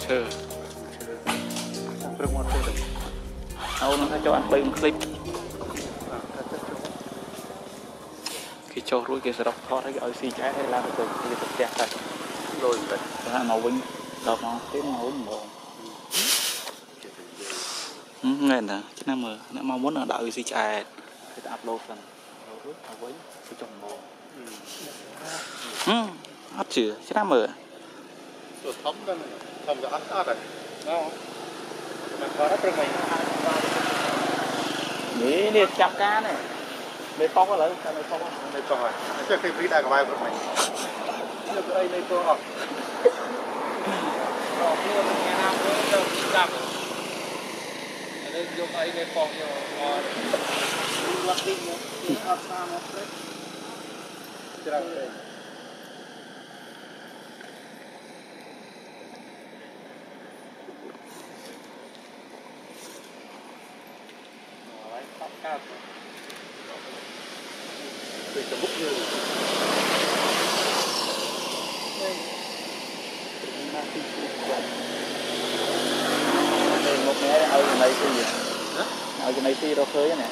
chờ đâu nó cho ăn bưng clip khi cho rồi kia sẽ đọc thoát cái ở xì trái hay làm được cái thực trạng này rồi là màu vinh đọc nó cái màu vinh màu nghe nè chứ nào mà nó mong muốn là đợi xì trái thì ta upload lần rồi màu vinh cái trồng màu hấp chữ chứ nào mà thấm cái ăn rồi nó có rất là nghĩ đi chạm cá này mấy phong có lấy mấy phong đây rồi chắc khi phí đại của bài của mình được đây đây tôi học rồi mua nhà nào cũng được làm đây dùng ấy đây phong nhiều lắc đi nữa ở xa một đấy chưa đây tôi sẽ bút như đây một mẹ ở trên đây cái gì ở trên đây xí đâu khơi nè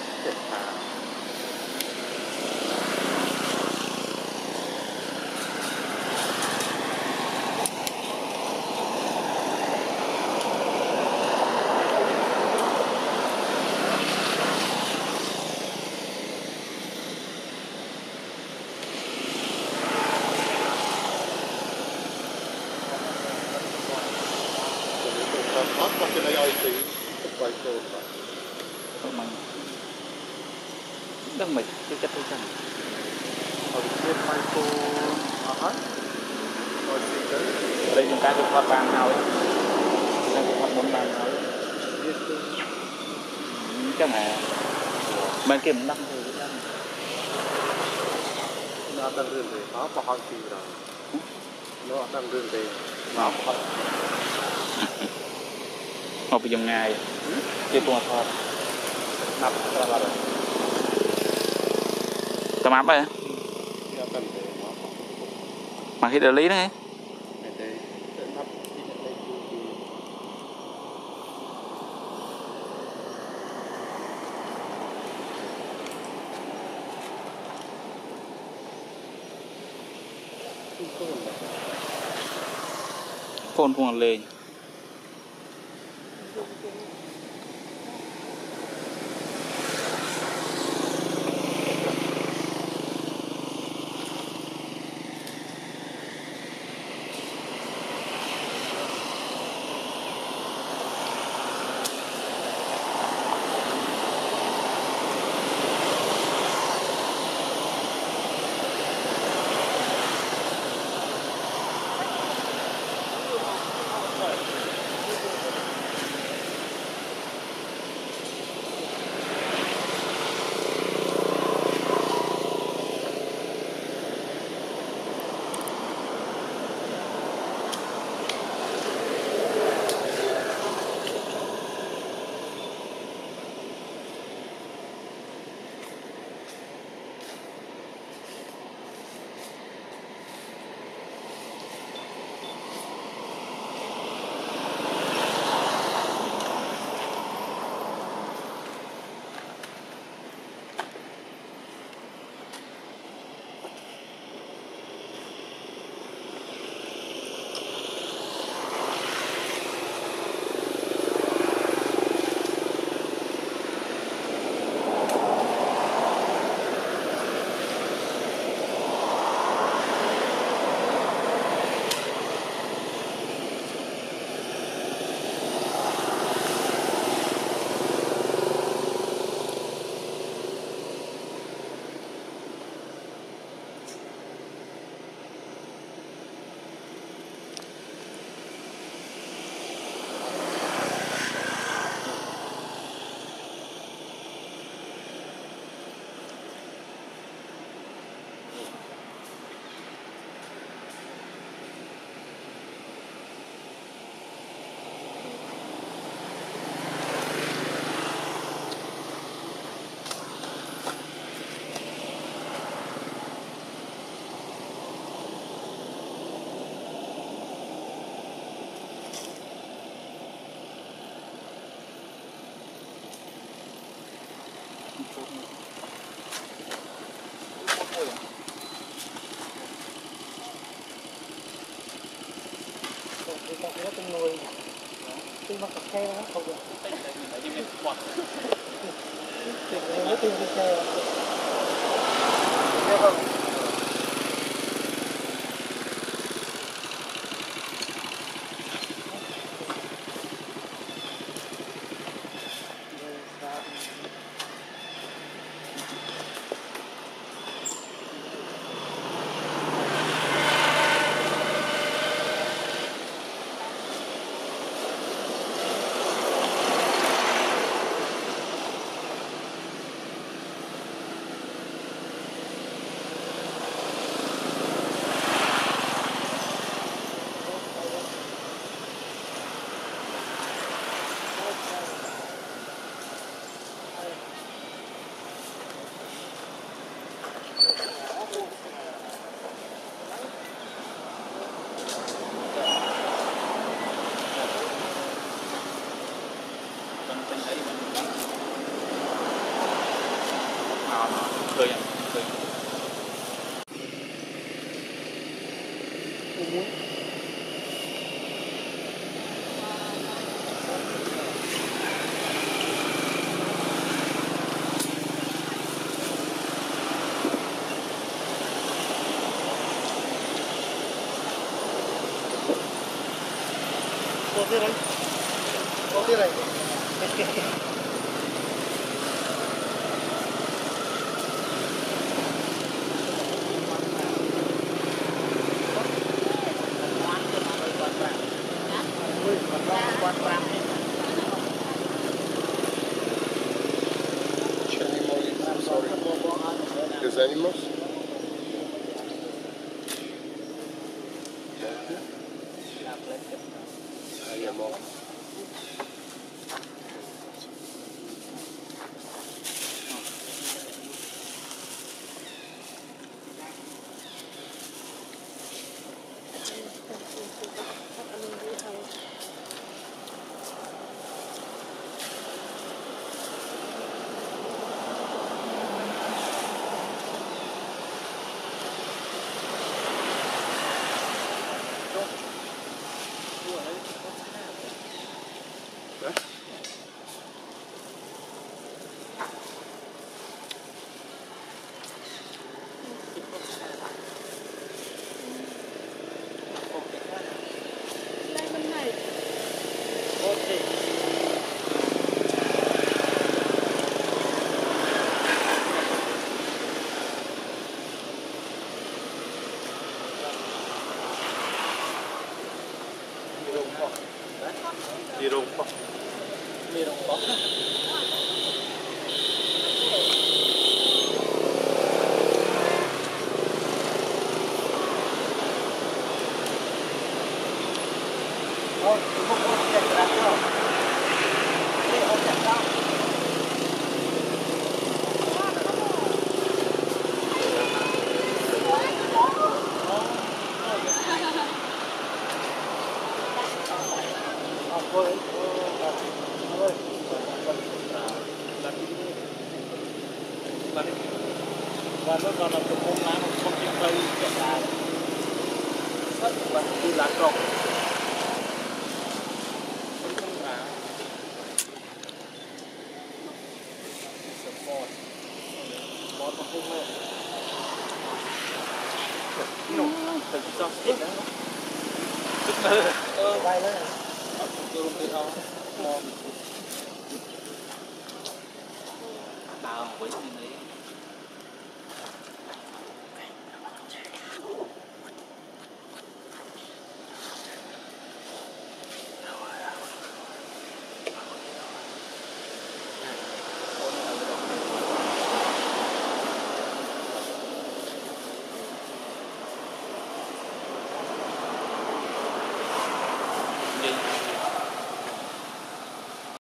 nó có cái này ai thì quay cô mình đâm mình cái chất tôi chân ở trên quay cô hết rồi thì tới đây chúng ta được hoạt bàn nào ấy đang được hoạt môn bàn nào ấy chắc là bên kia mình đâm thì nó đang rừng về nó có hai kỳ rồi nó đang rừng về nó có một cái dòng ngày kia tua thoát nắp ra rồi tầm áp ấy mà khi đại lý đấy con cũng lên Tôi mặc xe đó không được. Đi bên quạt. Nó tìm cái xe. Được không? Khơi à? Khơi. Có cái này. There's animals? Animal. Đi rung không? Đi rung có. Thôi, không có chạy ra đâu. Đi không chạy đâu. Và nó còn là một con lá một con chim cây chạy ra rất là đi lá cọc không lá support một con không lên nó từng trong chết đó bay lên tôi đi không tao với